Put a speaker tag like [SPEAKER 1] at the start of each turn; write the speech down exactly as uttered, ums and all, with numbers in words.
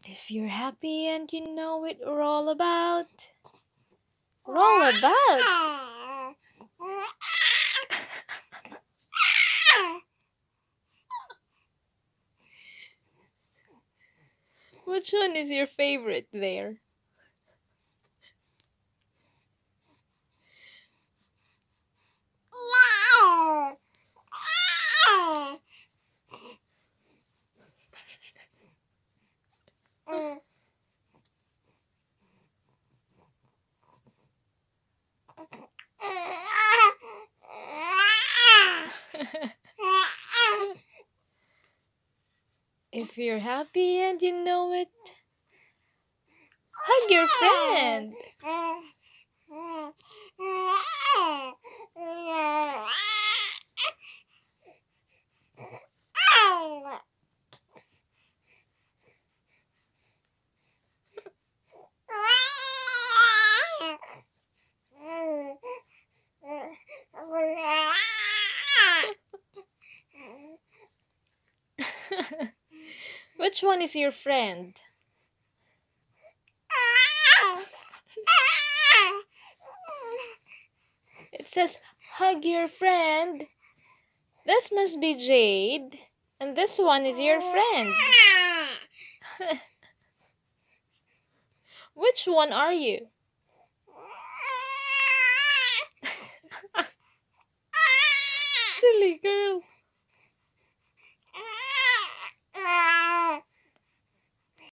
[SPEAKER 1] If you're happy and you know it, roll about. Roll about. Which one is your favorite there? If you're happy and you know it, hug your friend. Which one is your friend? It says, hug your friend. This must be Jade. And this one is your friend. Which one are you? Silly girl.